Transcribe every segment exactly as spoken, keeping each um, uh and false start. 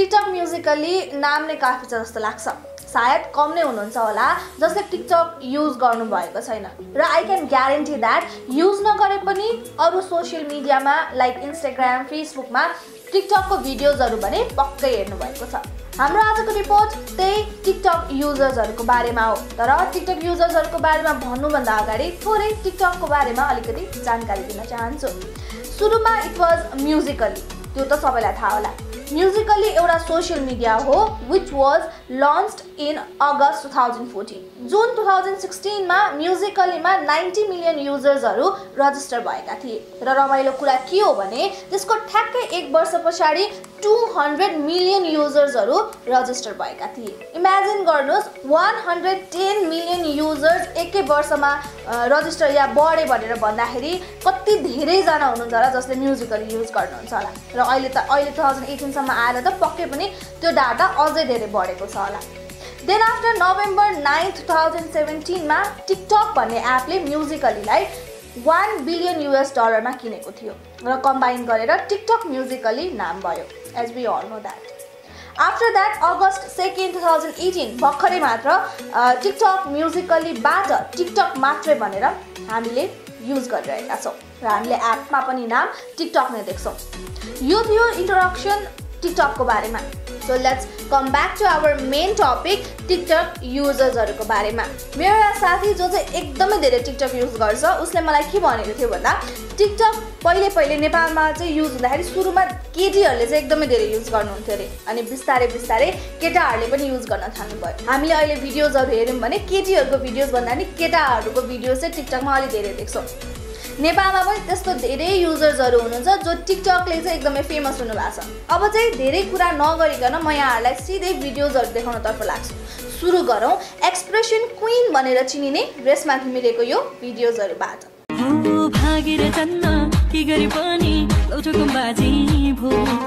TikTok Musically नाम नै काफी छ जस्तो लाग्छ। सायद कम नै हुनुहुन्छ होला जसले टिकटक युज गर्नु भएको छैन र I can guarantee that use नगरे पनि अरु सोशल मिडियामा लाइक इन्स्टाग्राम फेसबुकमा टिकटकको भिडियोजहरु भने पक्कै हेर्नु भएको छ। हाम्रो आजको रिपोर्ट त्यही टिकटक युजर्सहरुको बारेमा हो। तर टिकटक युजर्सहरुको बारेमा भन्नुभन्दा अगाडि थोरै टिकटकको बारेमा अलिकति जानकारी दिन चाहन्छु। सुरुमा इट वाज म्युजिकली, त्यो त सबैलाई थाहा होला। म्युजिकली एउटा सोशल मिडिया हो which was launched in August two thousand fourteen. जुन two thousand sixteen मा म्युजिकलीमा ninety मिलियन युजर्सहरु रजिस्टर भएका थिए र रमाइलो कुरा के हो भने त्यसको ठ्याक्कै एक वर्ष पछाडी two hundred मिलियन युजर्सहरु रजिस्टर भएका थिए। इमेजिन गर्नुस् one hundred ten million users एकै वर्षमा रजिस्टर या बढे भनेर भन्दाखेरि कति धेरै जना हुनुहुन्छ होला जसले म्युजिकली युज गर्नुहुन्छ होला र अहिले त अहिले two thousand eighteen सम्म आएर त पक्कै पनि त्यो डाटा अझै धेरै बढेको छ होला। Then after November ninth two thousand seventeen मा टिकटक भन्ने एपले म्युजिकलीलाई one बिलियन युएस डलरमा किनेको थियो र कम्बाइन गरेर टिकटक म्युजिकली नाम भयो as we all know that. After that August second two thousand eighteen भर्खरै मात्र टिकटक म्युजिकलीबाट टिकटक मात्रै भनेर हामीले युज गरिरहेका छौं र हामीले एपमा पनि नाम टिकटक नै देख्छौं। यो थियो इन्ट्रोडक्सन टिकटकको बारेमा। So let's come back to our main topic TikTok युजर्सहरुको बारेमा। मेरो एउटा साथी जो चाहिँ एकदमै धेरै टिकटक युज गर्छ उसले मलाई के भनेको थियो भन्दा टिकटक पहिले पहिले नेपालमा चाहिँ युज हुँदाखेरि सुरुमा केटीहरुले चाहिँ एकदमै धेरै युज गर्नुहुन्थ्यो रे अनि बिस्तारै बिस्तारै केटाहरुले पनि युज गर्न थाल्नु भयो। हामीले अहिले भिडियोजहरु हेर्यौं भने केटीहरुको भिडियोज भन्दा नि केटाहरुको भिडियोज चाहिँ टिकटकमा अलि धेरै देख्छौं। नेपालमा पनि त्यस्तो धेरै युजर्सहरु हुनुहुन्छ जो टिकटकले चाहिँ एकदमै फेमस हुनु भएको छ। अब चाहिँ धेरै कुरा नगरिकन म यहाँहरुलाई सिधै भिडियोजहरु देखाउनतर्फ लाग्छु। सुरु गरौं एक्सप्रेसन क्वीन भनेर चिनिने रेशमा घिमिरेको यो भिडियोजहरुबाट। हो भागेर जन्न के गरे पनि लौटोको बाजी भो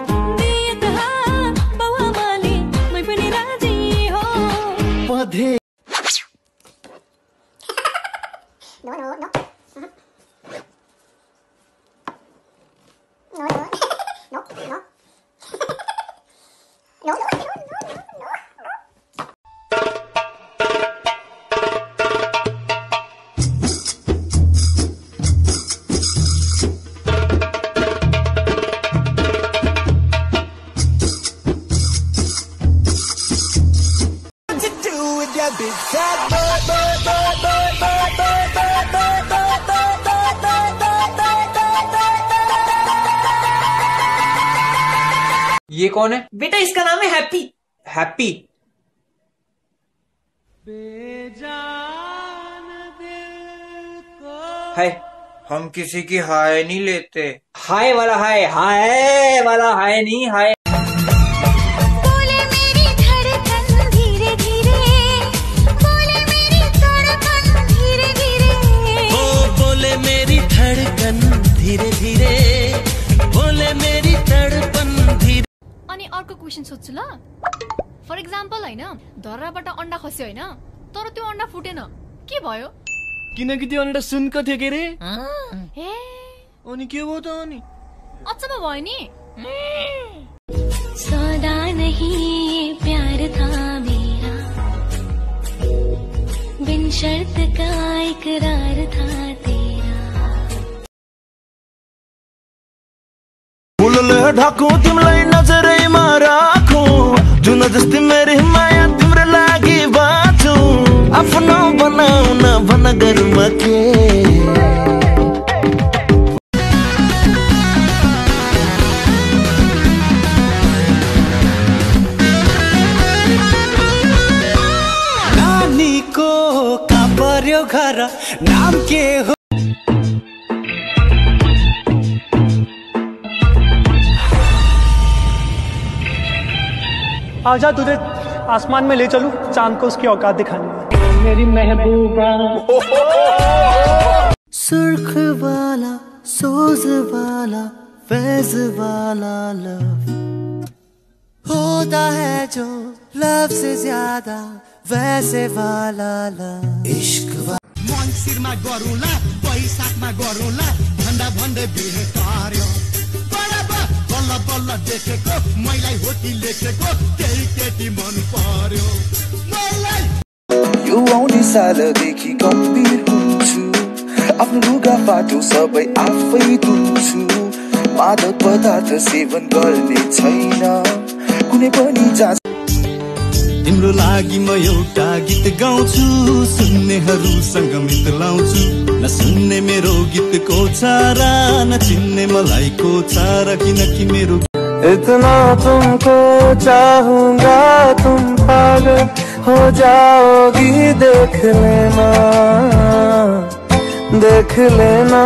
दिए त बाउआमाले मै पनि राजी हो पधे No, no, no. No, no, no, no, no, no, no, no, no. What you do with your big fat boy, boy, boy, boy, boy, boy, boy, boy, boy, boy, boy, boy, boy, boy, boy, ये कौन है? बेटा इसका नाम है happy. Happy? हाय, हम किसी की हाय नहीं लेते। हाय वाला हाय, हाय वाला हाय नहीं, हाय। बोले मेरी धड़कन धीरे धीरे बोले मेरी धड़कन धीरे धीरे हो बोले मेरी धड़कन धीरे धीरे बोले मेरी धड़कन धीरे। अनि अर्को क्वेशन सोध्छु ल। फर एक्जाम्पल हैन धराबाट अंडा खस्यो हैन तर त्यो अंडा फुटेन के भयो? किनकि त्यो अंडा सुनको थियो के रे? हे अनि के भयो त अनि? अचम्म भयो नि। सौदा नहीं प्यार था मेरा बिन शर्त का इकरार था तेरा फुलले ढाकू तिमीलाई नजरैमा राखू जुन जस्तै मेरो माया तिम्रो लागि बाँचु आफ्नो बनाउन भन गरमा के नानीको का पर्यो घर नाम के हो आजा तुझे आसमान में ले चलूं चांद को उसकी औकात दिखाने मेरी महबूबा। सुर्ख वाला सोज वाला फैज वाला लव होता है जो लव से ज्यादा वैसे वाला लव इश्क मन्सिरमा गरौँला वैशाखमा गरौँला भन्दा भन्दै बिहे कार्य बराबर बल्ल बल्ल बल्ल देखेको मैलाई हो कि लेखेको केही केटी मन पर्यो मलाई यो आउने सालदेखि गम्भीर हुन्छु आफ्नो लुगा फाटो सबै आफै धुन्छु मादक पदार्थ सेवन गर्ने छैन कुनै पनि जाँच तिम्रो लागि म एउटा गीत गाउँछु सुन्नेहरूसँग मिलाउँछु नसुन्ने मेरो गीतको छारा नचिन्ने मलाईको छारा किनकि मेरो इतना तुमको चाहूंगा तुम पागल हो जाओगी देख लेना देख लेना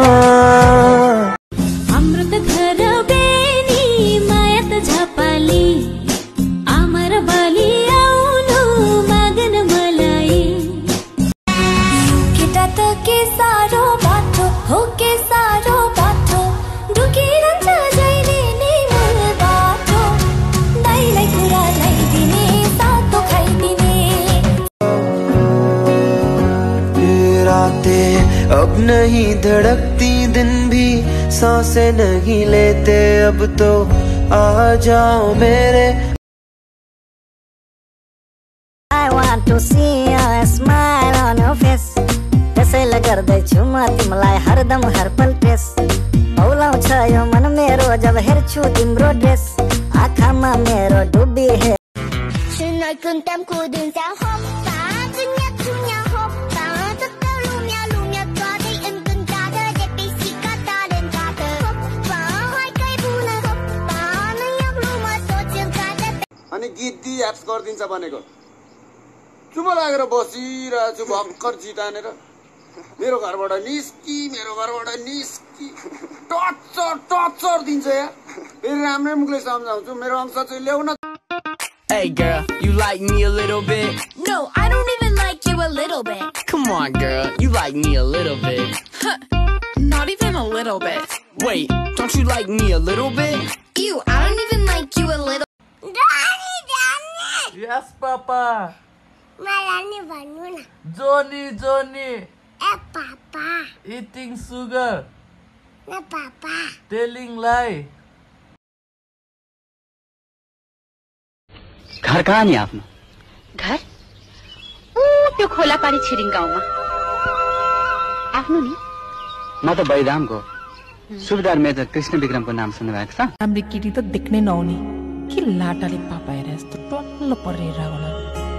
अमृत धर बेनी माया त झपाली आमर बलि आउनु मागन मलाई केटा त के सारो बाटो हो के सारो बाटो दुखिरहन्छ जहिले नि मूल बाटो दाइलाई कुरा ल्याइदिने सातो खाइदिने ये रातें अब नहीं धड़कती दिन भी सांसें नहीं लेते अब तो आ जाओ मेरे I want to see a smile on your face त्यसैले गर्दैछु म तिमीलाई हरदम हरपल टेस औलाउँछ यो मन मेरो जब हेर्छु तिम्रो ड्रेस आँखामा मेरो डुबी हे सुन्न कुन्तम कुदुन्छ होप्पा दुनिया दुनिया होप्पा तत्ता लुम्या लुम्या गर्दै इन्कुन गादा देपिसी कतालेन गादा होप्पा हाइकै बुन होप्पा नयाँ ब्लुमा सोचिल गादा अनि गीत एप्स गरिदिन्छ भनेको चुप लागेर बसिरहेको छु भर्खर जितानेर मेरो घरबाट निस्की मेरो घरबाट निस्की टर्चर टर्चर दिन्छ यार फेरि राम्रै मुखले सम्झाउँछु मेरो अंश चाहिँ ल्याउन Hey girl, you like me a little bit? No, I don't even like you a little bit. Come on girl, you like me a little bit. Not even a little bit. Wait, don't you like me a little bit? Ew, I don't even like you a little. Daddy, Daddy. Yes, Papa. मलाई भन्नु न Johnny, Johnny. ए पापा Eating sugar. न पापा Telling lie. घर कहाँ नि आफ्नो घर ऊ त्यो खोला पारी छिरिङ गाउँमा आफ्नो नि म त बैदामको सुबेदार मेजर कृष्ण विक्रमको नाम सुन्नुभएको छ हाम्रो केटी त देख्नै नआउने के लाटाले पापाएर यस्तो टल्ल परेर होला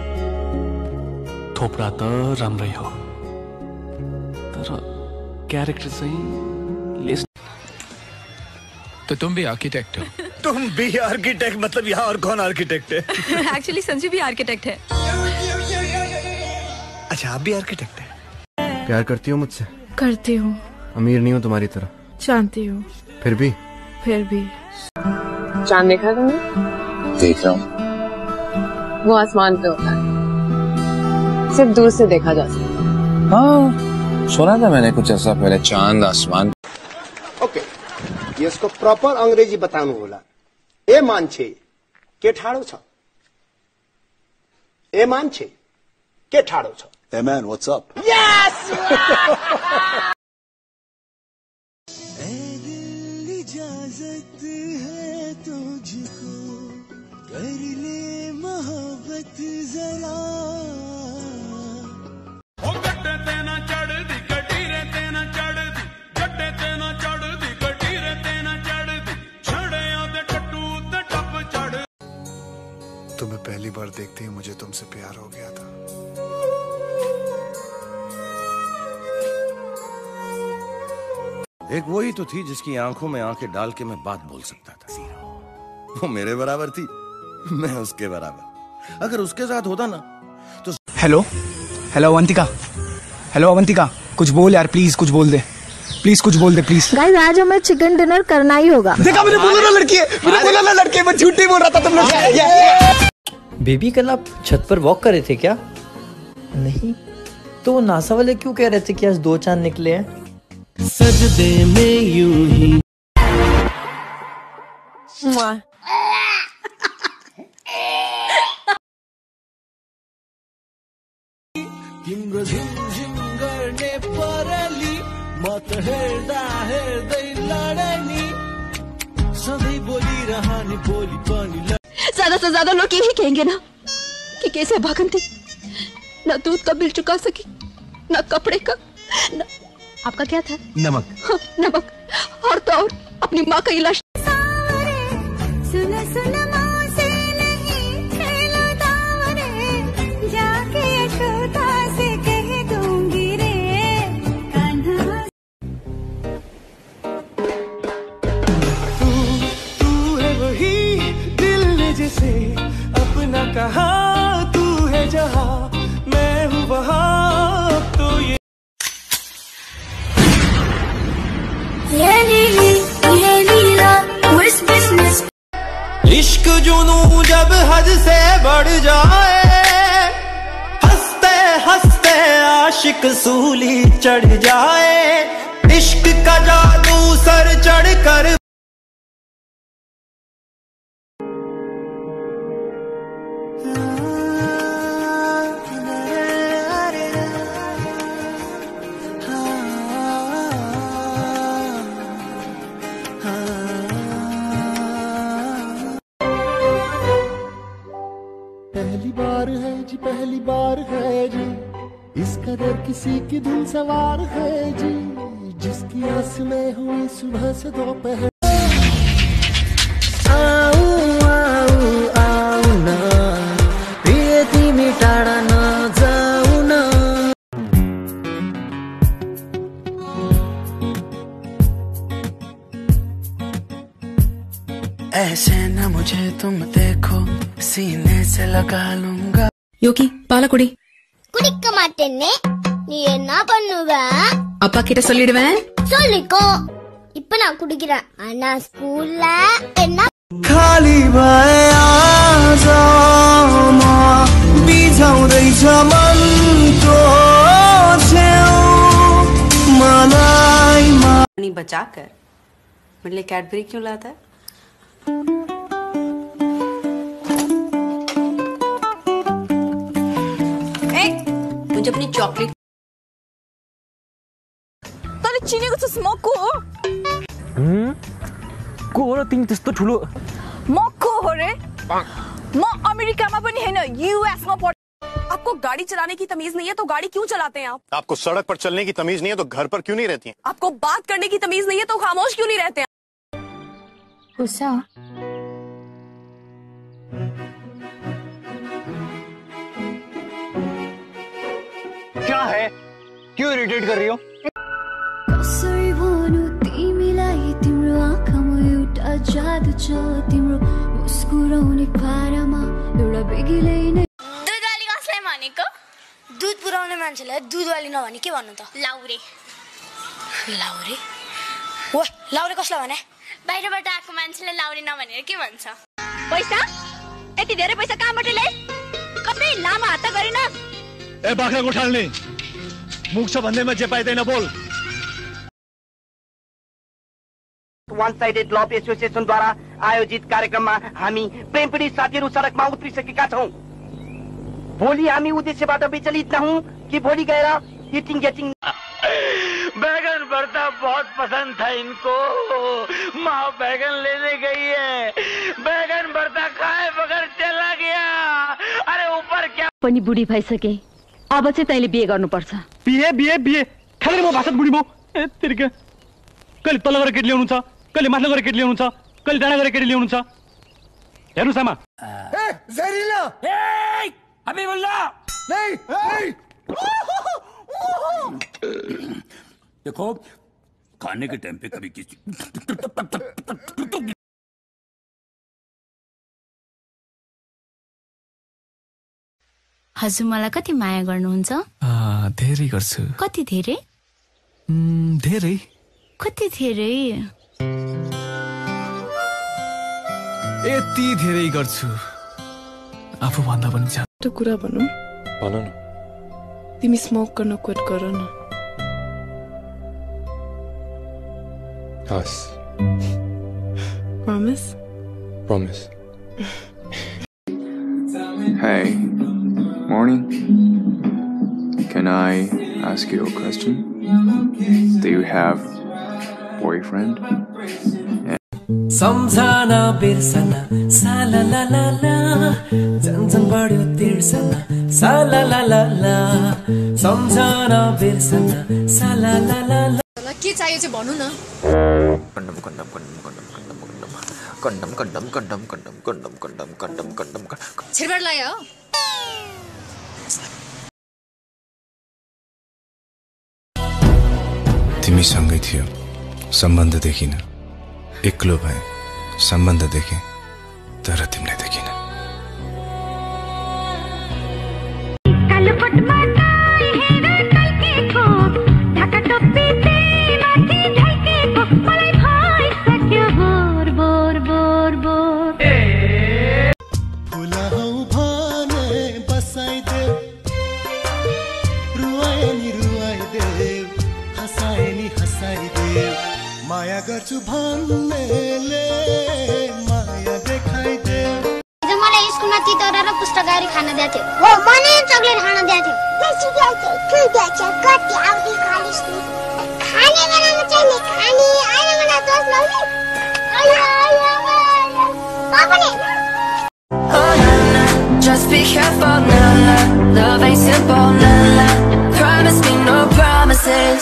थोपडा त राम्रै हो तर क्यारेक्टर चाहिँ लेस तो तुम भी आर्किटेक्ट हो तुम भी आर्किटेक्ट मतलब यहाँ और कौन आर्किटेक्ट है एक्चुअली संजू भी आर्किटेक्ट है अच्छा आप भी आर्किटेक्ट है प्यार करती हो मुझसे करती हूँ अमीर नहीं हो तुम्हारी तरह जानती हूँ फिर भी फिर भी चांद देखा तुमने देख रहा हूँ वो आसमान पे होता है सिर्फ दूर से देखा जा सकता हाँ सुना था मैंने कुछ ऐसा पहले चांद आसमान ओके यसको प्रपर अंग्रेजी बताउनु होला ए मान्छे के ठाडो छ ए मान्छे के ठाडो छ Hey man, what's up? यस इजाजत है तुझको कर ले मोहब्बत जरा ओ गट्टे तेना चढ़ दी कटीरे तेना चढ़ दी गट्टे तेना चढ़ दी कटीरे तेना चढ़ दी छड़े आदे टट्टू ते टप चढ़ तुम्हें पहली बार देखते ही मुझे तुमसे प्यार हो गया था एक वही तो थी जिसकी आंखों में आंखें डाल के मैं बात बोल सकता था वो मेरे बराबर थी मैं उसके बराबर अगर उसके साथ होता ना तो hello hello Avantika hello Avantika कुछ बोल यार प्लीज कुछ बोल दे प्लीज कुछ बोल दे प्लीज गाइस आज हमें चिकन डिनर करना ही होगा देखा मैंने बोला ना लड़की है मैंने बोला ना लड़की है मैं झूठ नहीं बोल रहा था तुम लोग बेबी कल आप छत पर वॉक कर रहे थे क्या नहीं तो नासा वाले क्यों कह रहे थे कि आज दो चांद निकले हैं सजदे में यूं ही तिम्रो झुमझुम गर्ने परली म त हेर्दा हेर्दै लडनी ज्यादा से ज्यादा लोग यही कहेंगे ना कि कैसे भागन थी, न दूध का बिल चुका सकी, न कपड़े का, न... आपका क्या था? नमक। हाँ, नमक। और तो और अपनी माँ का इलाज। सुन सुन माँ से नहीं खेलो दावरे, जाके यशोदा से कह दूंगी रे कान्हा। तू तू है वही दिल ने जिसे अपना कहा, तू है जहाँ मैं हूँ वहाँ, तो ये ये लीली ये लीला उस बिजनेस। इश्क जुनू जब हद से बढ़ जाए, हंसते हंसते आशिक सूली चढ़ जाए, इश्क का जादू सर चढ़ कर। पहली बार है जी, पहली बार है जी, इस कदर किसी की धुन सवार है जी, जिसकी आस में हुई सुबह से दोपहर। आऊ आऊ आऊ ना प्रिय तिमी टाढा नजाऊ ना। ऐसे न मुझे तुम देखो, सीने से लगा लूंगा। யோகி பாலக்குடி குடிக்க மாட்டேன்னே, நீ என்ன பண்ணுவ? அப்பா கிட்ட சொல்லிடுவேன். சொல்லிக்கோ. இப்ப நான் குடிக்கிறேன், ஆனா ஸ்கூல்ல என்ன? खाली भए आजमा बिझाउँदैछ मनको छेउ मलाई। पानी बचाकर मेरे लिए कैडबरी क्यों लाता है? मुझे अपनी चॉकलेट तले चिनेको छस् म को हो? हम्म को हो र तिमी त्यस्तो ठुलो? म को हो रे? म अमेरिकामा पनि हैन, यूएस मा पढ। आपको गाड़ी चलाने की तमीज नहीं है तो गाड़ी क्यों चलाते हैं आप? आपको सड़क पर चलने की तमीज नहीं है तो घर पर क्यों नहीं रहती हैं? आपको बात करने की तमीज नहीं है तो खामोश क्यों नहीं रहते हैं? गुस्सा क्या है? क्यों इरिटेट कर रही हो? कसरी भनु तिमीलाई तिम्रो आँखामा एउटा जादु छ, तिम्रो मुस्कुराउने पारामा एउटा बेगिलै नै। दुधवाली कसलाई भनेको? दुध पुर्याउने मान्छेलाई दुधवाली नभनी के भन्नु त? लाउरे। लाउरे? ओ लाउरे कसलाई भने? बाहिरबाट आएको मान्छेले लाउरे नभनेर के भन्छ? पैसा? यति धेरै पैसा कहाँबाट ल्याए? कतै लामा हात गरिन? ए बाख्रा गोठाल्ने, मुख छ भन्दैमा जे पाइदैन बोल। वन साइडेड लभ एसोसिएसन द्वारा आयोजित कार्यक्रममा हामी प्रेमपीडित साथीहरू सडकमा उत्रिसकेका छौं। भोलि हामी उद्देश्यबाट विचलित नहौं कि भोलि गएर इटिङ गेटिङ। बैगन भरता बहुत पसंद था इनको, माँ बैगन लेने गई है, बैगन भरता खाए बगैर चला गया। अरे ऊपर क्या पनि बुढी भइसके, अब चाहिँ तैँले बिहे गर्नुपर्छ। बिहे बिहे बिहे खाली म भाषा बुढी म ए तिर्के कहिले तल गरेर केटी ल्याउनु छ, कहिले माथि गरेर केटी ल्याउनु छ, कहिले डाँडा गरेर केटी ल्याउनु छ। हेर्नु सामा ए जहरीला ए हबीबुल्लाह नहीं नहीं। देखो खाने के टाइम पे कभी किसी हजुर मलाई कति माया गर्नुहुन्छ? धेरै गर्छु। कति धेरै? धेरै। कति धेरै? यति धेरै गर्छु, आफू भन्दा पनि छ। एउटा कुरा भनौँ? भन न। तिमी स्मोक गर्न क्विट गर न। हस्। Promise? Promise. Hey, morning. Can I ask you a question? Do you have boyfriend? सम्झना बिर्सना साला ला ला ला झन् झन् बढ्यो तिर्सना साला ला ला ला सम्झना बिर्सना साला ला ला ला के चाहियो चाहिँ भन्नु न condom condom condom condom condom condom condom condom condom condom condom condom condom छिरबाट ल्यायो तिमी सँगै थियो सम्बन्ध देखिन एक्लो भए सम्बन्ध देखे तर तिमीलाई देखिन माया गर्छु भन्नेले माया देखाइदे हिजो मलाई स्कुलमा तितौरा र पुस्तकारी खान दिएको थियो हो मैले चकलेट खान दिएको थियो के दिएको थियो कति आउँदै खालिस नि खाने बेलामा चाहिँ नि खाने आइन मलाई दोष लाउने आयो आयो पापले Just be careful, na na. Love ain't simple, na na. Promise me no promises.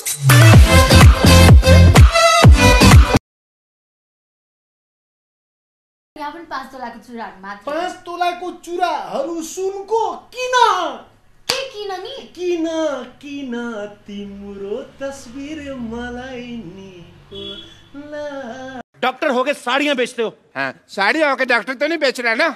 यहाँ पनि पाँच तोलाको चुराहरू मात्र पाँच तोलाको चुराहरू सुनको किन के किन नि किन किन तिम्रो तस्बिर मलाई निको ला डॉक्टर होके साड़ियां बेचते हो हाँ साड़ियां होके डॉक्टर तो नहीं बेच रहा ना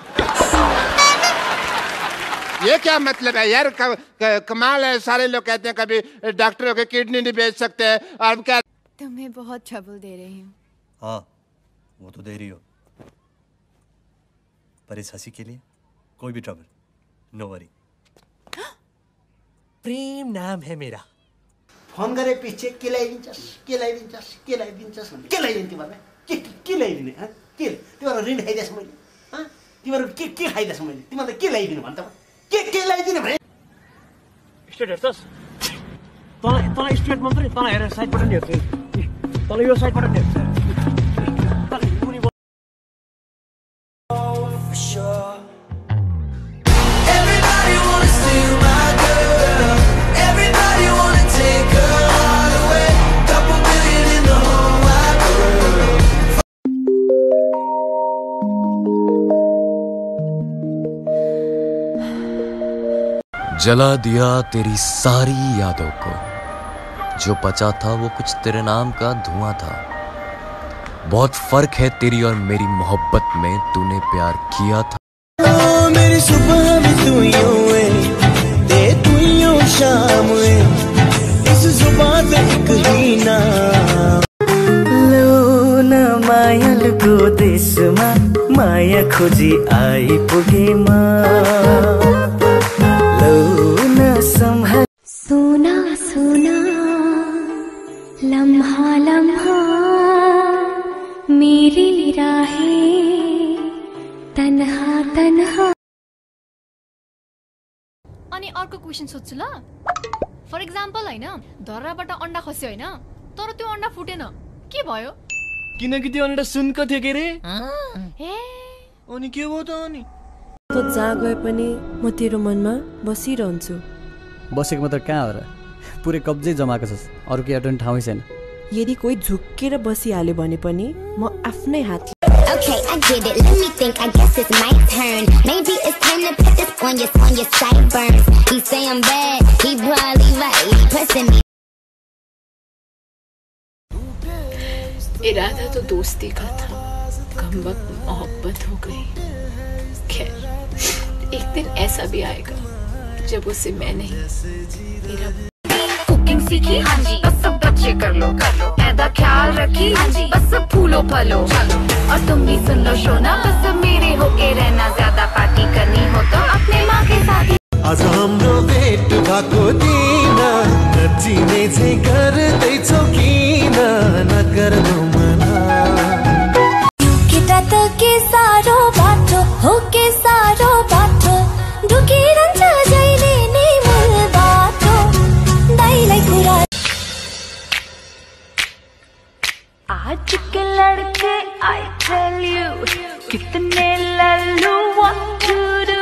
ये क्या मतलब है यार क, क, कमाल है सारे लोग कहते हैं कभी डॉक्टर होके किडनी नहीं बेच सकते और क्या तुम्हें बहुत ट्रबल दे रही हूँ हाँ वो तो दे रही हो पर इस हंसी के लिए कोई भी ट्रबल नो वरी प्रेम नाम है मेरा फोन करे पछि के ल्याइदिन्छस् के ल्याइदिन्छस् के ल्याइदिन्छस् भने के ल्याइदिन् तिमीहरूलाई के के ल्याइदिने हँ के तिमीहरू ऋण खाइदिएस् मैले हँ तिमीहरू के के खाइदिएस् मैले तिमीहरूलाई के ल्याइदिनु भन् त के के ल्याइदिने भने स्ट्रेट हेर्छस् तँलाई तँलाई स्ट्रेट मन पऱ्यो तँलाई हेरेर साइडबाट नि हेर्छु तँलाई यो साइडबाट नि हेर्छु जला दिया तेरी सारी यादों को जो बचा था वो कुछ तेरे नाम का धुआं था बहुत फर्क है तेरी और मेरी मोहब्बत में तूने प्यार किया था ओ, मेरी सुबह भी तू यूं है ते तू यूं शाम है इस जुबान पे एक ही नाम लौना मायल को देशमा माया खोजी आई पुगे माँ सोना सोना लम्हा लम्हा मेरी राहें तन्हा तन्हा अनि अर्को क्वेशन सोध्छु ल फर एक्जाम्पल हैन धर्राबाट अन्डा खस्यो हैन तर त्यो अन्डा फुटेन के भयो किनकि त्यो अन्डा सुनको थियो के रे ए अनि के भयो त अनि त जहाँ गए पनि म तेरो मनमा बसिरहन्छु बसेको मात्र कहाँ हो र पुरै कब्जै जमाएको छस् अरू के अटेन्ड ठाउँै छैन यदि कोही झुक्केर बसिहाल्यो भने पनि म आफ्नै हात Okay, I get it. Let me think. I guess it's my turn. Maybe it's time to put this on your on your sideburns. He say I'm bad. He probably right. He pressing me. इरादा तो दोस्ती का था, कम वक्त मोहब्बत हो गई। खैर, एक दिन ऐसा भी आएगा जब उसे मैं नहीं मेरा कुकिंग सीखी हाँ जी बस सब बच्चे कर लो कर लो ऐदा ख्याल रखी हाँ जी बस सब फूलो फलो चलो और तुम भी सुन लो शोना बस सब मेरे होके रहना ज्यादा पार्टी करनी हो तो अपने माँ के साथ ही आज हाम्रो भेट भएको दिन नचिने चाहिँ गर्दैछौ किन नगर्नु मना केटा त के सारो बाटो हो के सारो बाटो ढुकिरहन्छ जहिले नै मूल बाटो दाइलाई कुरा आज के लड़के tell you कितने Lallu what to do.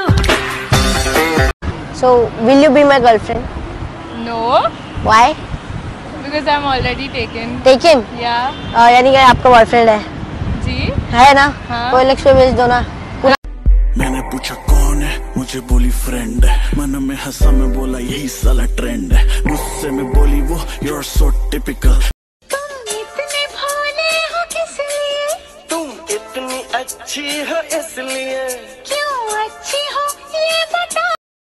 So, will you be my girlfriend? No. Why? Because I'm already taken. Taken? Yeah. uh, यानी कि आपका बॉयफ्रेंड है? जी है ना? हाँ. कोई लिख पे भेज दो ना. मैंने पूछा कौन है, मुझे बोली फ्रेंड है. मन में हंसा, मैं बोला यही साला ट्रेंड है. गुस्से में बोली वो you're so typical. तुम इतने भोले हो किस लिए? तुम इतनी अच्छी हो इसलिए. क्यों अच्छी हो ये बता.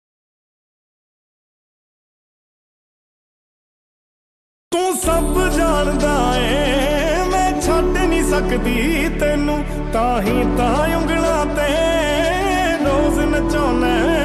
तू सब जानदा है मैं छੱਡ नहीं सकदी तेनू ताही ता उंगलां ते रोज नचाउना